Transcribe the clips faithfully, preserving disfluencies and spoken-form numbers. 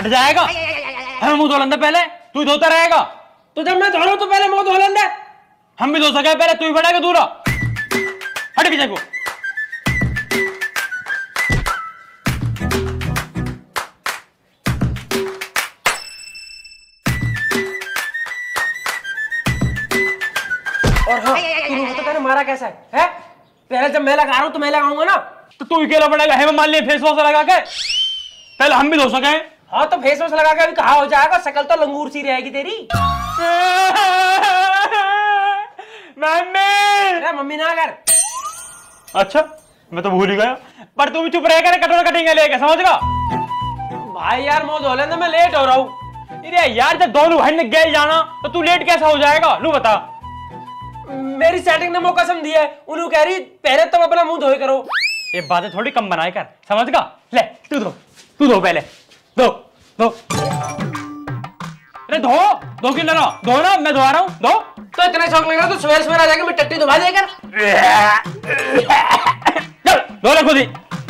हट जाएगा। हम मुंह धो लेंगे पहले, तू धोता रहेगा। तो जब मैं धो रहा हूं तो पहले मुंह धो लेंगे। हम भी धो सके पहले, तू ही बढ़ेगा दूर हट पीछे को। और हाँ, तो मैंने मारा कैसा है, है? पहले जब मैं लगा रहा हूं तो मैं लगाऊंगा ना। तो तू अकेला पड़ेगा। है मान लिया फेस वॉश लगा के, पहले हम भी धो सके। हाँ तो फेस वॉश लगा के अभी कहा हो जाएगा, शकल तो लंगूर सी रहेगी तेरी। मम्मी अरे मम्मी ना कर। अच्छा मैं तो भूल ही गया, पर तू भी चुप रहेगा, कटोरा कटेंगे लेके, समझगा? भाई यार मुंह धो लेने, मैं लेट हो रहा हूँ। अरे यार जब दोनों भाई ने गए जाना तो तू लेट कैसा हो जाएगा? लू बता। मेरी सेटिंग ने मौका कसम दिया है, उन्होंने कह रही पहले तुम अपना मुंह धोए करो। ये बातें थोड़ी कम बनाए कर, समझगा? ले तू धो, तू धो पहले, धो धो। अरे धो धो क्यों ना धो ना, मैं धोआ रहा हूँ, धो। तो इतना शौक लग रहा तो सवेरे सवेरे आ जाके मैं टट्टी धुला देकर धो ले खुद ही।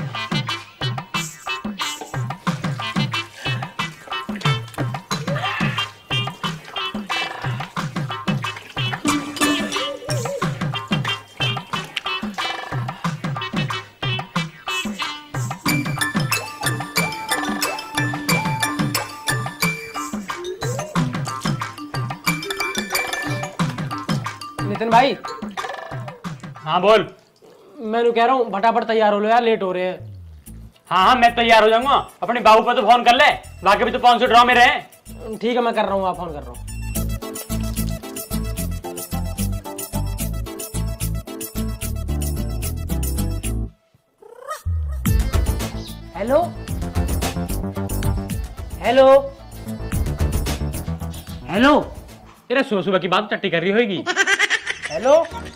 नितिन भाई। हाँ बोल। मैं कह रहा हूँ फटाफट तैयार हो लो यार, लेट हो रहे हैं। हाँ हाँ मैं तैयार हो जाऊंगा, अपने बाबू पर तो फोन कर ले, बाकी भी तो पाँच सौ ड्रॉ में रहे। ठीक है मैं कर रहा हूँ, आप फोन कर रहा हूँ। Hello hello hello. तेरे सुबह सुबह की बात टट्टी कर रही होगी। Hello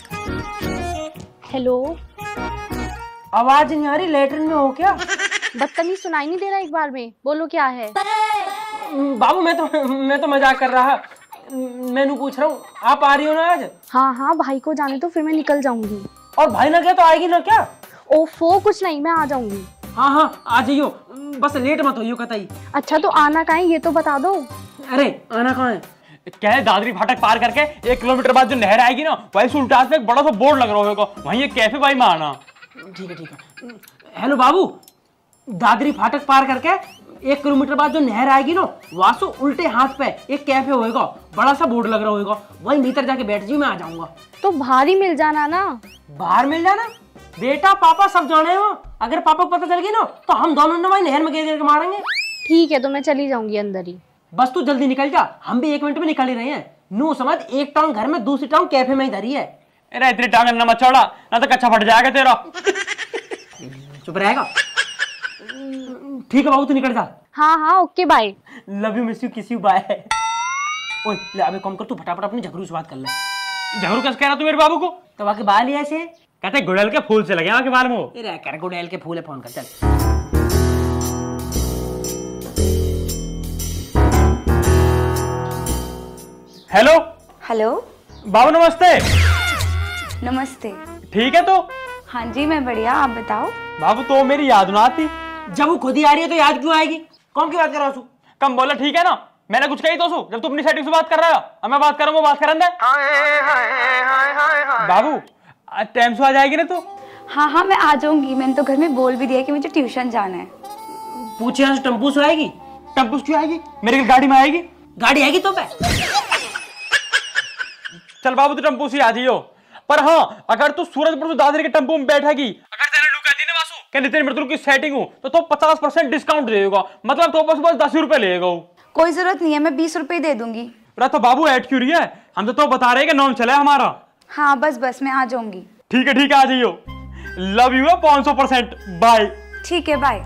hello. आवाज नहीं आ रही, लेटरिन में हो क्या? बदतमीज सुनाई नहीं दे रहा, एक बार में बोलो क्या है? बाबू मैं तो मैं तो मजाक कर रहा, मैनू पूछ रहा हूँ आप आ रही हो ना आज? हाँ हाँ भाई को जाने तो फिर मैं निकल जाऊंगी। और भाई ना क्या तो आएगी ना क्या? ओफो कुछ नहीं, मैं आ जाऊंगी। हाँ हाँ आ जाइयो, बस लेट मत होइयो कतई। अच्छा तो आना कहाँ है ये तो बता दो। अरे आना कहाँ है? क्या है, दादरी फाटक पार करके एक किलोमीटर बाद जो नहर आएगी ना, वही सुल्तान में एक बड़ा सा बोर्ड लग रहा होगा, वहीं एक कैफे भाई में आना। ठीक है ठीक है। हेलो बाबू, दादरी फाटक पार करके एक किलोमीटर बाद जो नहर आएगी ना, वहां से उल्टे हाथ पे एक कैफे होएगा, बड़ा सा बोर्ड लग रहा होगा, वहीं भीतर जाके बैठ जी, मैं आ जाऊंगा। तो बाहर ही मिल जाना ना। बाहर मिल जाना? बेटा पापा सब जाने हो, अगर पापा को पता चल गई ना तो हम दोनों ने वहीं नहर में गिर गिर के मारेंगे। ठीक है तो मैं चली जाऊंगी अंदर ही। बस तू जल्दी निकल जा, हम भी एक मिनट में निकल ही रहे हैं। नू समझ, एक टांग घर में दूसरी टांग कैफे में ही धरी है। अरे इतनी टांग ना मत चौड़ा, ना तो कच्चा फट जाएगा तेरा। चुप रहेगा? ठीक है बाबू तू निकल जा। हाँ हाँ okay bye. Love you miss you kiss you bye. ओए ले अबे कम कर, तू फटाफट अपनी झगड़ू से बात कर ले। झगड़ू कैसे कह रहा तू मेरे बाबू को? तो बाकी बाल ही ऐसे कहते गुड़ैल के फूल से लगे आके बाल में। अरे कर गुड़ैल के फूल है, फोन कर चल। हेलो हेलो बाबू नमस्ते। नमस्ते। ठीक है तो? हाँ जी मैं बढ़िया, आप बताओ। बाबू तो मेरी याद ना आती। जब वो खुद ही आ रही है तो याद क्यों आएगी? कौन की बात कर रहा हूँ? कम बोला ठीक है ना, मैंने कुछ कही तो सु, जब तू अपनी सेटिंग से बात कर रहा है, अब मैं बात करूंगा, बात करन दे। बाबू टाइम से आ जाएगी ना तू? हाँ हाँ मैं आ जाऊंगी, मैंने तो घर में बोल भी दिया कि मुझे ट्यूशन जाना है। पूछे यहाँ से टम्पू से आएगी? टम्पू क्यों आएगी, मेरी गाड़ी में आएगी। गाड़ी आएगी तो पे। चल बाबू तू टम्पू से आ जाइयो, पर हाँ अगर तू सूरजपुर से दादरी के टम्पू में बैठेगी, अगर तेरे लुका दी ना वासु कि नितिन मृदुल की सेटिंग हूं, तो तो पचास परसेंट डिस्काउंट देगा, मतलब तो बस बस दस रुपए लेगा। कोई जरूरत नहीं है, मैं बीस रुपए दे दूंगी। अरे तो बाबू ऐड क्यों रही है, हम तो, तो बता रहे हैं कि नॉन चला है हमारा। हाँ बस बस मैं आ जाऊंगी। ठीक है ठीक है आ जाइयो, लव यू है पाँच सौ परसेंट, बाय। ठीक है बाय।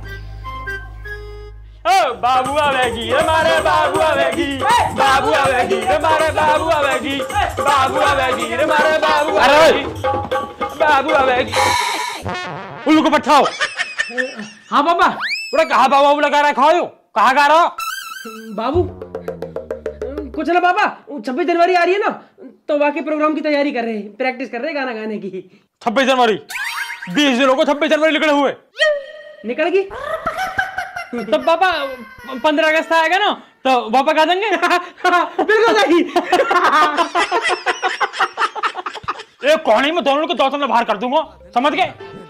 ओ बाबू आवेगी हमारे बाबू आवेगी, बाबू आवेगी हमारे बाबू आवेगी, बाबू आवेगी हमारे बाबू आवेगी, बाबू आवेगी। उल्लू को पठाओ। हाँ पापा। पूरा कहा बाबू लगा रहा है, खाओ कहा गा रहा? बाबू कुछ ना पापा, छब्बीस जनवरी आ रही है ना, तो बाकी प्रोग्राम की तैयारी कर रहे हैं, प्रैक्टिस कर रहे हैं गाना गाने की। छब्बीस जनवरी बीस दिनों को छब्बीस जनवरी निकले हुए। निकल गई? तो पापा पंद्रह अगस्त आएगा ना तो पापा खा देंगे। बिल्कुल सही। एक कोने में दोनों को दौड़ में बाहर कर दूंगा, समझ गए?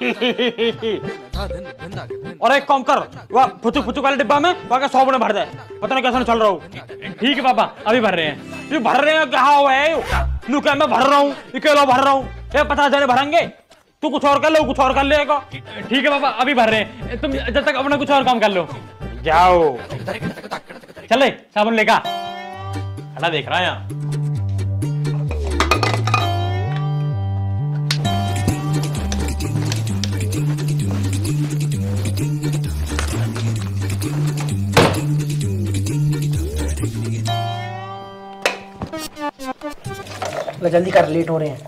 और एक काम कर, वह फुचुक फुचुक वाले डिब्बा में वहां सौ बने भर दे, पता नहीं कैसे चल रहा हूँ। ठीक है पापा, अभी भर रहे हैं। ये भर रहे हैं क्या हुआ है? नू क्या मैं भर रहा हूँ, अकेला भर रहा हूँ, ये पचास जने भरेंगे, तू कुछ और कर लो, कुछ और कर लेगा। ठीक है पापा, अभी भर रहे हैं, तुम जब तक अपना कुछ और काम कर लो। जाओ चले, साबुन लेगा खड़ा देख रहा है यहाँ। जल्दी कर, लेट हो रहे हैं।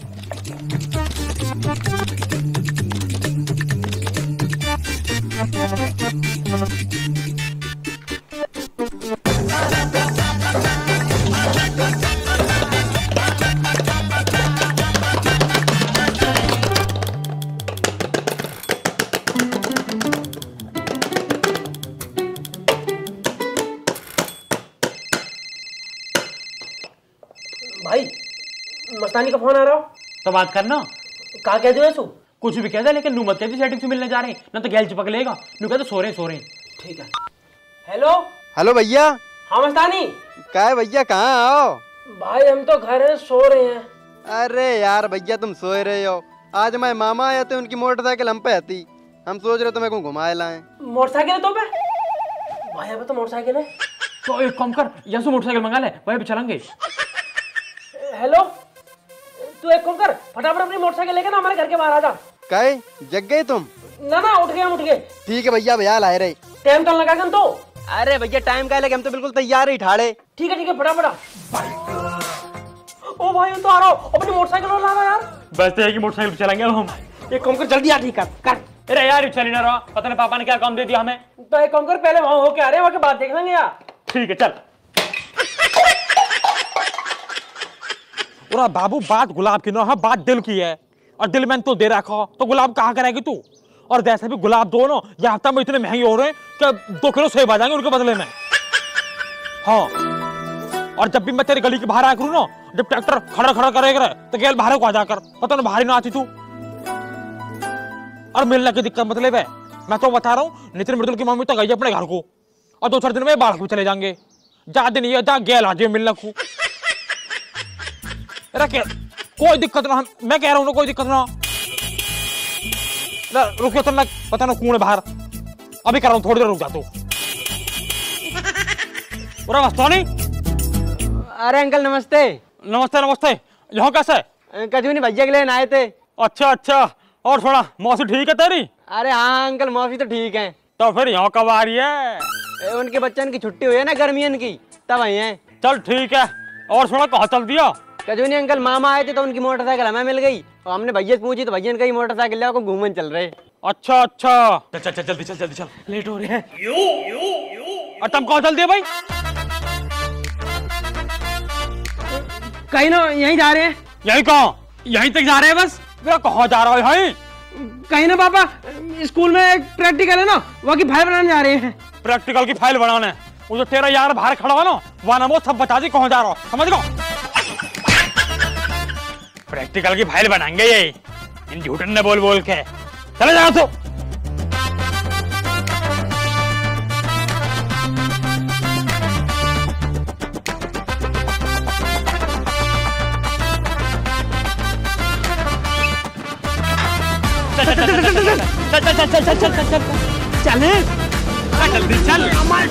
भाई मस्तानी का फोन आ रहा हो तो बात करना। कहा कह दो सु कुछ भी कह दे, लेकिन नू मत कह दी सेटिंग से मिलने जा रहे हैं, ना तो गैल चिपक लेगा। नू कह दो सो रहे सो रहे। ठीक है। हेलो हेलो भैया। हाँ मस्तानी। क्या है भैया, कहाँ आओ? भाई हम तो घर है, सो रहे हैं। अरे यार भैया तुम सोए रहे हो। आज मैं मामा आए थे, उनकी मोटरसाइकिल हम पे आती, हम सोच रहे तुम्हें को घुमाए लाए। मोटरसाइकिल है तो पे भाई, अब तो मोटरसाइकिल है तो एक काम कर, यहाँ से मोटरसाइकिल मंगा ले, वहीं पे चलेंगे। हेलो, तू एक काम कर, फटाफट अपनी मोटरसाइकिल लेकर ना हमारे घर के बाहर आ जा। काहे जग गए तुम? ना ना उठ गए, हम उठ गए। ठीक है भैया, भैया लाए रहे। टाइम तो लगा कर तो। अरे भैया टाइम का लगे, हम तो बिल्कुल तैयार ही ठाड़े। ठीक है ठीक है, फटाफट। ओ भाई तो आ रहा हूँ, अपनी मोटरसाइकिल और लाना यार। बस तो है कि मोटरसाइकिल चलेंगे अब हम। एक काम कर, जल्दी आ, ठीक कर कर। अरे यार चल ही ना रहा, पता नहीं पापा ने क्या काम दे दिया हमें। तो एक काम कर, पहले वहां होके आ रहे हैं, वहां के बाद देख लेंगे यार। ठीक है चल। पूरा बाबू बात गुलाब की ना, हाँ बात दिल की है, और दिल में तो दे रखा तो गुलाब कहाँ करेगी तू? और जैसे भी गुलाब दो ना, ये हफ्ता में इतने महंगे हो रहे हैं कि दो किलो सेब आ जाएंगे उनके बदले में। हाँ, और जब भी मैं तेरी गली के बाहर आया करूँ ना, जब ट्रैक्टर खड़ा खड़ा करेगा तो गेल बाहर को आ जाकर, पता ना बाहर ही ना आती तू। और मिलने की दिक्कत मतलब है, मैं तो बता रहा हूँ, नितिन मृदुल की मम्मी तो गई अपने घर को, और दो चार दिन में बाढ़ को चले जाएंगे। जा दिन ये जा गेल आ जाए मिलने को। कोई दिक्कत ना, मैं कह रहा हूँ ना कोई दिक्कत ना। रुको तो, पता ना कौन है बाहर, अभी कर रहा हूँ, थोड़ी देर रुक जा तू। मस्तानी। अरे अंकल नमस्ते। नमस्ते नमस्ते। यहाँ कैसे? कजूनी भैया के लिए आए थे। अच्छा अच्छा, और थोड़ा मौसी ठीक है तेरी? अरे हाँ अंकल, मौसी तो ठीक है। तो फिर यहाँ कब आ रही है? उनके बच्चन की छुट्टी हुई है ना गर्मियन की, तब आई है। चल ठीक है, और थोड़ा कहाँ चल दिया? कजूनी अंकल मामा आए थे तो उनकी मोटरसाइकिल हमें मिल गई, और हमने भैया से पूछी तो भैया ने कही मोटरसाइकिल ले को घूमन चल रहे। अच्छा अच्छा, चल चल चल जल्दी चल जल्दी चल, लेट हो रहे हैं। यो यो यो। और तुम कहाँ चल दिए भाई? कहीं ना यहीं जा रहे हैं। यहीं कहाँ? यहीं तक जा रहे हैं बस? मेरा कहाँ जा रहा है भाई? कहीं ना पापा, स्कूल में एक प्रैक्टिकल है ना, वहाँ की फाइल बनाने जा रहे हैं। प्रैक्टिकल की फाइल बनाने? वो जो तेरा यार बाहर खड़ा हुआ ना, वहाँ ना वो सब बता दी कहाँ जा रहा हो, समझ लो। प्रैक्टिकल की फाइल बनाएंगे ये इन झूठन ने बोल बोल के। चले जाओ तो। चल चल चल चल चल चल चल चल चल चल जल्दी चल।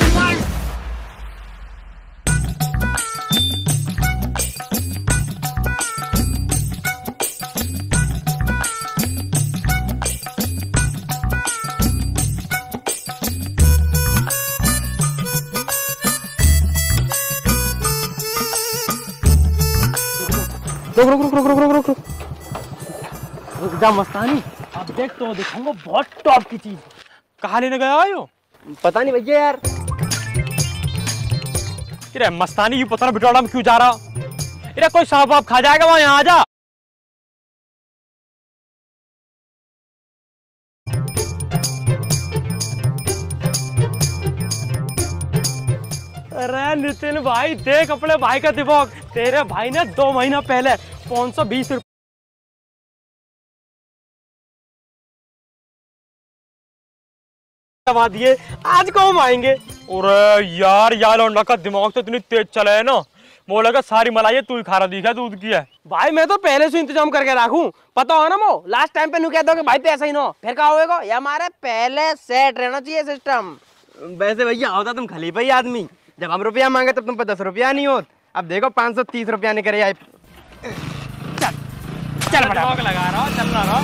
रुक रुक रुक रुक रुक रुक रुक रुक रुक जा मस्तानी, अब देख तो दिखाऊंगा बहुत टॉप की चीज। कहाँ लेने गया हो? पता नहीं भैया यार। अरे मस्तानी ये पता ना बिटौड़ा में क्यों जा रहा? अरे कोई सांप वाप खा जाएगा वहां, यहाँ आ जा। नितिन भाई देख अपने भाई का दिमाग। तेरे भाई ने दो महीना पहले पाँच सौ बीस रुपए दबा दिए, आज कौन आएंगे? अरे यार यार लौंडा का दिमाग तो इतनी तेज चला है ना, बोला का सारी मलाई तू ही खा रहा दिखा दूध की है। भाई मैं तो पहले से इंतजाम करके रखूं, पता हो ना मो लास्ट टाइम पे नु कह दो कि भाई पैसा ही ना फिर क्या होएगा। ये हमारे पहले सेट रहना चाहिए सिस्टम। वैसे भैया होता तुम खलीफा ही आदमी, जब हम रुपया मांगे तब तुम पे दस रुपया नहीं होत। अब देखो पाँच सौ तीस रुपया नहीं करे आए। चल चल बड़ा लगा रहा चल रहा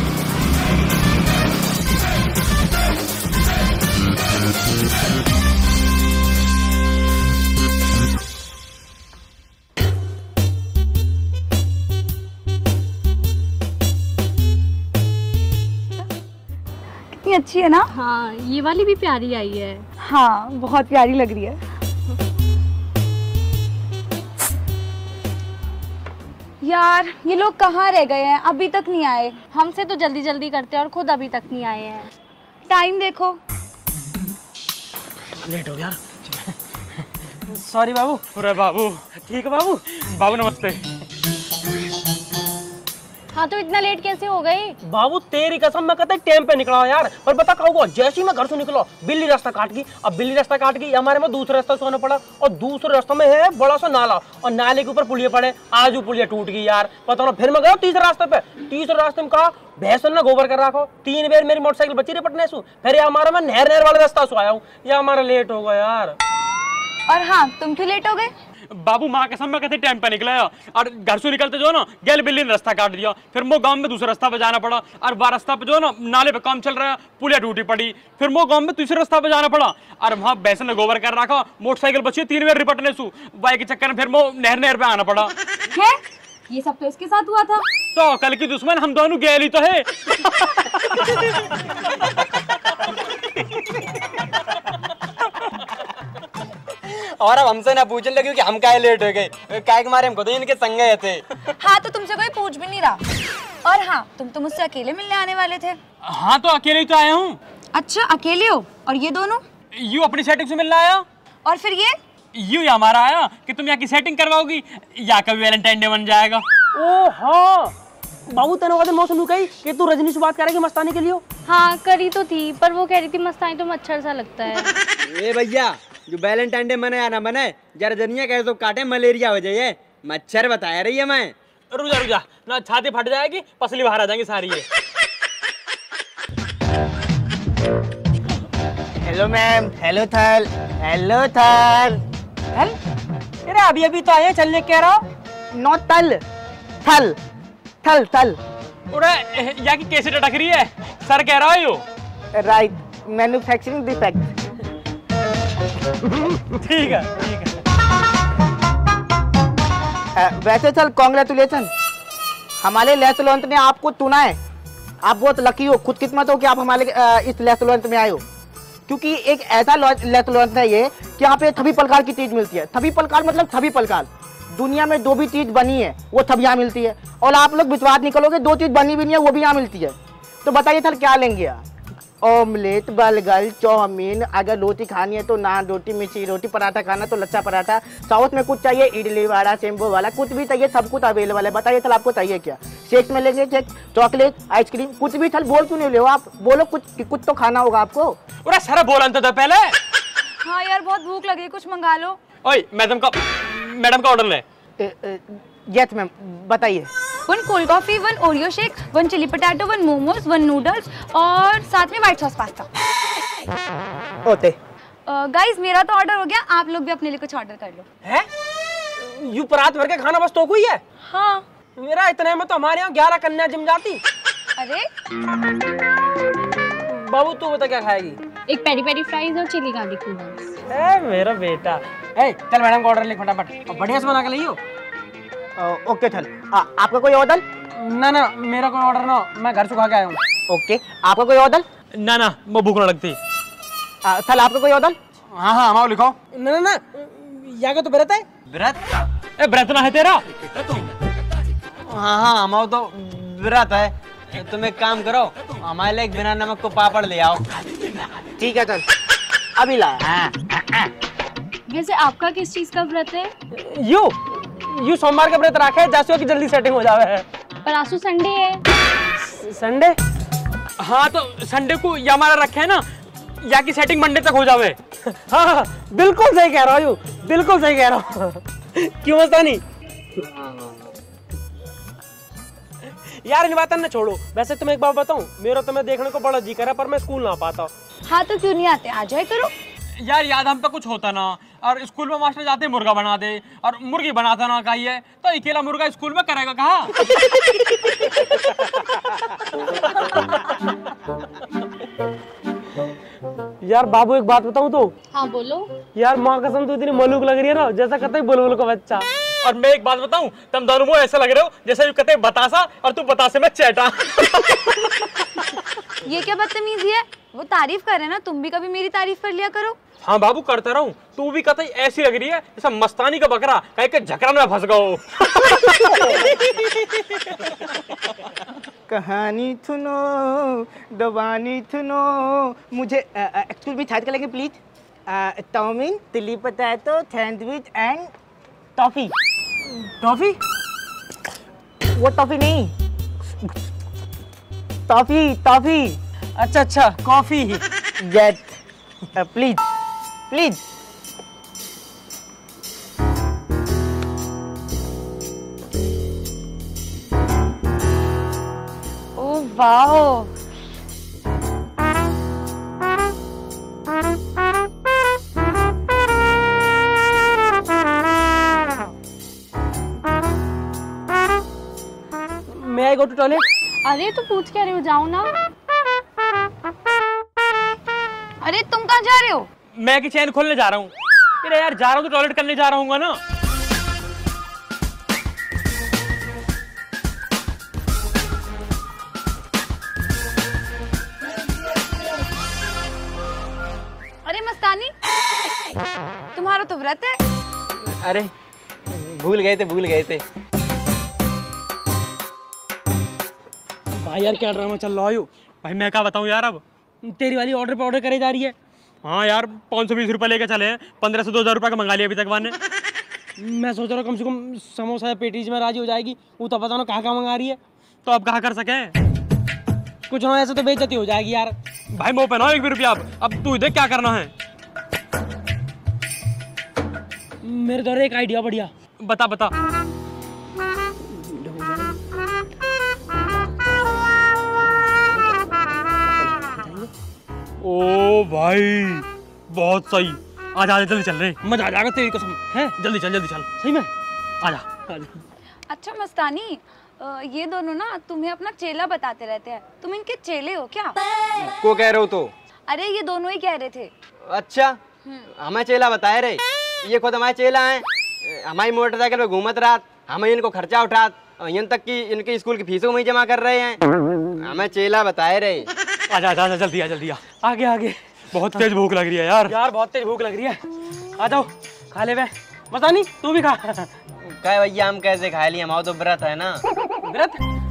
कितनी अच्छी है ना। हाँ ये वाली भी प्यारी आई है। हाँ बहुत प्यारी लग रही है। यार ये लोग कहाँ रह गए हैं, अभी तक नहीं आए। हमसे तो जल्दी जल्दी करते हैं और खुद अभी तक नहीं आए हैं। टाइम देखो। लेट हो गया। सॉरी बाबू। अरे बाबू ठीक है बाबू। बाबू नमस्ते। हाँ तो इतना लेट कैसे हो गए? बाबू तेरी कसम मैं कहते टाइम पे निकला हूं यार। पर बता क्या हुआ, जैसे ही मैं घर से निकला बिल्ली रास्ता काट गई। अब बिल्ली रास्ता काट गई, हमारे में दूसरे रास्ते से आना पड़ा और दूसरे रास्ते में है बड़ा सा नाला और नाले के ऊपर पुलिया पड़े। आज वो पुलिया टूट गई यार, पता ना। फिर मैं गया तीसरे रास्ते पे, तीसरे रास्ते में कहा भैंसन ने गोबर कर रखो। तीन बार मेरी मोटरसाइकिल बची रही पटने से। फिर ये हमारा मैं नहर नहर वाले रास्ता से आया हूँ, ये हमारा लेट हो गया यार। और हाँ तुम क्यों लेट हो गए? बाबू माँ कसम में कहते टाइम पे निकला है और घर से निकलते जो ना गैल बिल्ली ने रास्ता काट दिया। फिर मो गांव में दूसरे रास्ता पे जाना पड़ा और वह रास्ता पे जो ना नाले पे काम चल रहा है, पुलिया टूटी पड़ी। फिर मो गांव में तीसरे रास्ता पे जाना पड़ा और वहाँ भैंसन ने गोबर कर रखा। मोटरसाइकिल बची तीन बार रिपटने सु बाइक के चक्कर में फिर मो नहर नहर पे आना पड़ा। है ये सब तो इसके साथ हुआ था। तो कल की दुश्मन हम दोनों गैल ही तो है। और अब हमसे ना पूछने लगे कि हम काहे लेट हो गए, काहे के मारे हमको तो इनके संग गए थे। हाँ तो तुमसे कोई पूछ भी नहीं रहा। और हाँ तुम तो मुझसे अकेले मिलने आने वाले थे। हाँ तो अकेले ही तो आया हूँ। अच्छा अकेले हो? और ये दोनों? यू अपनी सेटिंग से मिलना आया और फिर ये? यू ही हमारा आया कि तुम यहाँ की सेटिंग करवाओगी या कभी वैलेंटाइन डे बन जाएगा। ओ हाँ बाबू तेने वादन मौसम कही कि तू रजनी से बात करेगी मस्तानी के लिए। हाँ करी तो थी, पर वो कह रही थी मस्तानी तो मच्छर सा लगता है। ए भैया जो वैलेंटाइन डे मने या ना मने, जरा जनिया कहे तो काटे मलेरिया हो जाए। मच्छर बताया रही है मैं। रुजा रुजा ना छाती फट जाएगी, पसली बाहर आ जाएंगी सारी ये। Hello ma'am. हेलो थल। हेलो थल। थल अरे अभी अभी तो आए, चलने कह रहा हूँ। नो तल थल थल थल। उरे यहाँ की कैसे टटक रही है, सर कह रहा है यो। Right manufacturing defect. ठीक है ठीक है। वैसे चल कॉन्ग्रेचुलेसन, हमारे लेसलोंत ने आपको चुना है। आप बहुत लकी हो, खुद किस्मत हो कि आप हमारे इस लेसलोंत में आए हो। क्योंकि एक ऐसा लेसलोंत है ये कि यहाँ पे सभी प्रकार की चीज मिलती है। सभी प्रकार मतलब सभी प्रकार, दुनिया में जो भी चीज बनी है वो सब यहाँ मिलती है। और आप लोग विश्वास नहीं करोगे, दो चीज बनी भी नहीं है वो भी यहाँ मिलती है। तो बताइए सर क्या लेंगे आप? ऑमलेट, बर्गर, चाउमीन, अगर रोटी खानी है तो नान रोटी, मिर्ची रोटी, पराठा खाना तो लच्छा पराठा, साउथ में कुछ चाहिए इडली वाला, सेम्बो वाला, कुछ भी चाहिए, सब कुछ अवेलेबल है। बताइए सर आपको चाहिए क्या? शेक में लेंगे शेक, चॉकलेट, आइसक्रीम, कुछ भी। सर बोल क्यों नहीं ले आप? बोलो कुछ, कुछ तो खाना होगा आपको। उरे सर बोला तो पहले। हाँ यार बहुत भूख लगी, कुछ मंगा लो। ओए मैडम का मैडम का ऑर्डर ले। यस मैम बताइए। One cold coffee, one Oreo shake, one chilli potato, one momos, one noodles और साथ में व्हाइट सॉस पास्ता। ओते गाइस मेरा तो ऑर्डर हो गया, आप लोग भी अपने लिए कुछ ऑर्डर कर लो। है यू परात भर के खाना बस तो कोई है? हाँ मेरा इतने में तो हमारे यहाँ ग्यारह कन्या जिम जाती। अरे बाबू तू बता क्या खाएगी? एक पेरी पेरी फ्राइज और चिली गार्लिक नूडल्स। ए मेरा बेटा। ए चल मैडम का ऑर्डर लिख फटाफट और बढ़िया से बना के लाइयो। ओके चल। आपका कोई ऑर्डर? ना ना मेरा कोई ऑर्डर ना, मैं घर से खा के आया हूँ। ओके आपका कोई ऑर्डर? ना ना वो भूख ना लगती। चल आपका कोई ऑर्डर? हाँ हाँ हमारा लिखाओ। ना ना ना यहाँ का तो व्रत है। व्रत? ए व्रत ना है तेरा? हाँ हाँ हमारा तो व्रत है। तुम एक काम करो, हमारे लिए बिना नमक को पापड़ ले आओ। ठीक है चल अभी ला। वैसे आपका किस चीज का व्रत है? यू यू सोमवार का व्रत रखा है जासुआ की जल्दी सेटिंग हो जावे है। पर आसू संडे है। संडे? हाँ तो संडे को या हमारा रखे है ना, या की सेटिंग मंडे तक हो जावे। हाँ हाँ बिल्कुल सही कह रहा हूँ यू, बिल्कुल सही कह रहा हूँ। क्यों मस्तानी? यार इन बातों ने छोड़ो। वैसे तुम्हें एक बात बताऊं, मेरा तुम्हें देखने को बड़ा जी करा पर मैं स्कूल ना पाता। हाँ तो क्यों नहीं आते, आ जाए करो। यार याद हम पे कुछ होता ना, और स्कूल में मास्टर जाते मुर्गा बना दे और मुर्गी बनाता ना कही है, तो अकेला मुर्गा स्कूल में करेगा कहाँ? यार बाबू एक बात बताऊं तो? हाँ बोलो। यार माँ कसम तू इतनी मलूक लग रही है ना, जैसा कतई बुलबुल का बच्चा। और मैं एक बात बताऊं, तुम दोनों मुझे ऐसा लग रहे हो जैसे कहते बतासा और तू बतासे में चैटा। ये क्या बदतमीजी है, वो तारीफ कर रहे हैं ना, तुम भी कभी मेरी तारीफ कर लिया करो। हाँ बाबू करता रहूं, तू भी कहते ऐसी लग रही है जैसा मस्तानी का बकरा कहीं के झकरा में फंस गओ। कहानी सुनो, दवानी सुनो, मुझे एक्चुअली में छाट करेंगे please. Chowmein, chilli potato, sandwich and toffee. Toffee? वो टॉफी नहीं, टॉफी टॉफी। अच्छा अच्छा coffee. Get please please. Oh वाह, मैं आई गो टू टॉयलेट। अरे तो पूछ क्या रहे हो, जाओ ना। अरे तुम कहाँ जा रहे हो? मैं की चैन खोलने जा रहा हूँ। अरे यार जा रहा हूँ तो टॉयलेट करने जा रहा हूँ ना। अरे मस्तानी, तुम्हारा तो व्रत है। अरे भूल गए थे भूल गए थे। भाई यार क्या ड्रामा चल रहा है यू? भाई मैं क्या बताऊँ यार, अब तेरी वाली ऑर्डर पे ऑर्डर करे जा रही है। हाँ यार पाँच सौ बीस रुपये लेके चले हैं, पंद्रह से दो हजार रुपये का मंगा लिया अभी तक वाने। मैं सोच रहा हूँ कम से कम समोसा या पेटीज में राजी हो जाएगी। वो तो पता ना कहाँ कहाँ मंगा रही है। तो अब कहाँ कर सके? कुछ ना ऐसे तो बेइज्जती हो जाएगी यार। भाई मुँह पे ना एक भी रुपया। अब अब तू इधर क्या करना है? मेरे द्वारा एक आइडिया बढ़िया। बता बता। ओ भाई बहुत सही, आजा आजा जल्दी चल रहे, मजा आ जाएगा तेरी कसम है। जल्दी चल जल्दी चल। सही में आजा आजा। अच्छा मस्तानी, अ, ये दोनों ना तुम्हें अपना चेला बताते रहते हैं, तुम इनके चेले हो क्या? को कह रहे हो तो? अरे ये दोनों ही कह रहे थे। अच्छा हमें चेला बताए रे, ये खुद हमारे चेला हैं। हमारी मोटरसाइकिल पे घूमत रात, हमें इनको खर्चा उठात, यहाँ तक कि इनके स्कूल की फीसों में जमा कर रहे हैं। हमें चेला बताए रे। आजा आजा आजा जल्दी आ जल्दी आ। आगे आगे। बहुत तेज भूख लग रही है यार। यार बहुत तेज भूख लग रही है। आ जाओ खा ले। बे मस्तानी तू भी खा। कहे भैया हम कैसे खा लिए, हमारा तो व्रत है ना। व्रत?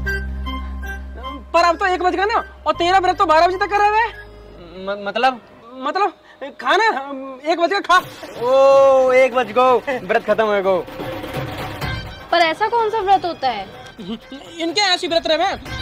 पर अब तो एक बज गया ना, और तेरा व्रत तो बारह बजे तक कर रहे हैं। म, मतलब मतलब खाना एक बज गया खा। ओ एक बज गो, व्रत खत्म हो गो। पर ऐसा कौन सा व्रत होता है? इनके ऐसी व्रत रहे।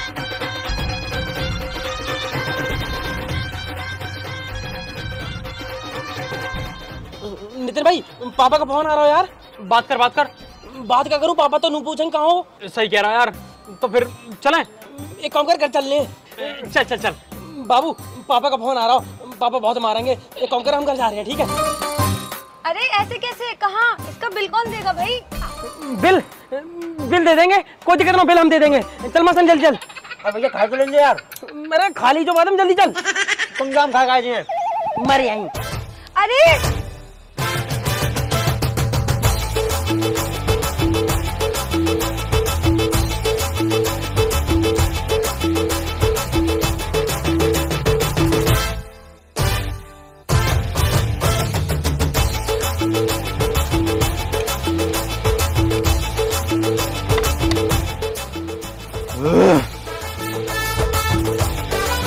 नितिन भाई पापा का फोन आ रहा है यार। बात कर बात कर। बात क्या करूं, पापा तो नहीं पूछेंगे कहाँ हो। सही कह रहा है यार, तो फिर चलें। एक काम कर, कर चल ले। चल चल चल। बाबू पापा का फोन आ रहा हो, पापा बहुत मारेंगे। एक काम कर, हम घर जा रहे हैं ठीक है? अरे ऐसे कैसे, कहाँ? इसका बिल कौन देगा भाई? बिल बिल दे देंगे, कोई दिक्कत ना, बिल हम दे देंगे। चल मसन जल्दी चल। अब भैया खा के लेंगे यार। मेरे खाली जो बात, जल्दी चल। तुम जाम खा खा जी मर आई। अरे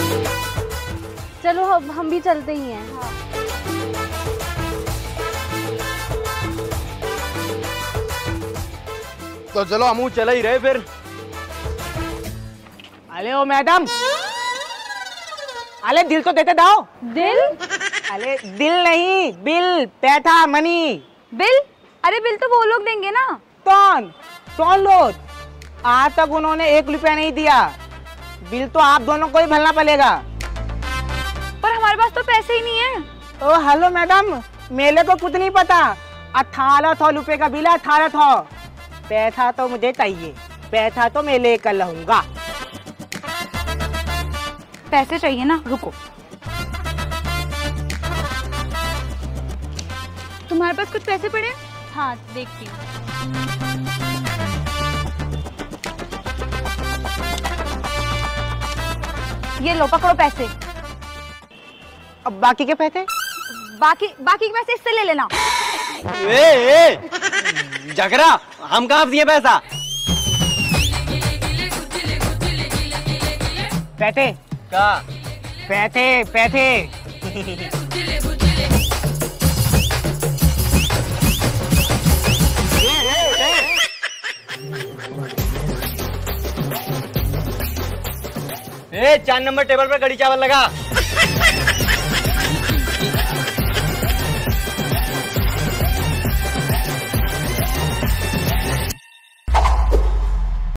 चलो अब हम भी चलते ही हैं। तो चलो हम चले ही रहे फिर। अरे ओ मैडम, अरे दिल तो देते दाओ। दिल? अरे दिल नहीं, बिल, पैसा, मनी। बिल? अरे बिल तो वो लोग देंगे ना। कौन कौन लोग? आज तक उन्होंने एक रुपया नहीं दिया। बिल तो आप दोनों को ही भरना पड़ेगा। पर हमारे पास तो पैसे ही नहीं है। ओ हेलो मैडम, मेले को कुछ नहीं पता। अठारह सौ रुपए का बिल है, अठारह सौ। पैसा तो मुझे चाहिए, पैसा तो मैं लेकर लाऊंगा। पैसे चाहिए ना, रुको। तुम्हारे पास कुछ पैसे पड़े? हाँ देखती हूँ। ये लो, पकड़ो पैसे। अब बाकी के पैसे? बाकी बाकी के पैसे इससे ले लेना। ए, ए, जगरा, हम कहाँ दिए पैसा? पैसे का पैसे पैसे ए, चार नंबर टेबल पर कड़ी चावल लगा।